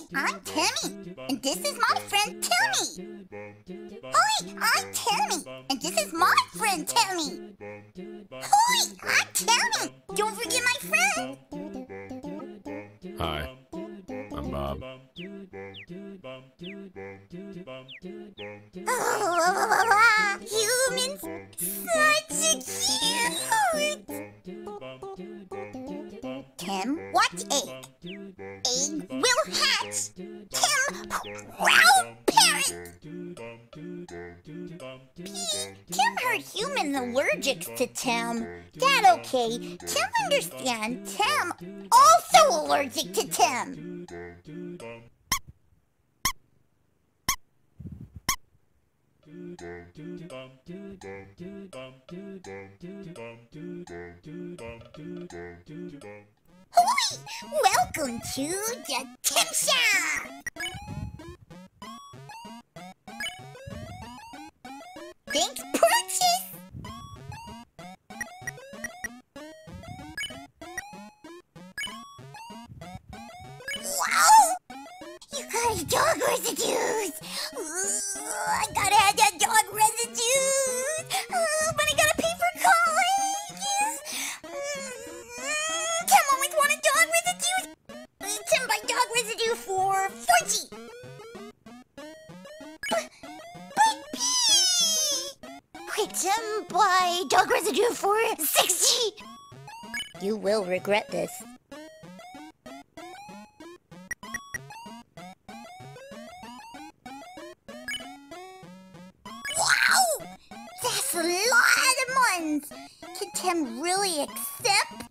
I'm Timmy, and this is my friend Timmy. Hi, I'm Timmy, and this is my friend Timmy. Hi, I'm Timmy. Don't forget my friend. Hi, I'm Bob. Oh, humans, such a cute. Tim, what's egg? Egg will hatch. Tim, wow, parrot. Tim heard humans allergic to Tim. That okay. Tim understands. Tim also allergic to Tim. Hoi! Welcome to the Tim Shack! Thanks, purchase! Wow! You got dog residues! I gotta have that dog residues! But I gotta pay for college! Tim always wanted dog residues! Tim buy dog residue for 40! Wait, Tim buy dog residue for 60! You will regret this. Wow! That's a lot of months! Can Tim really accept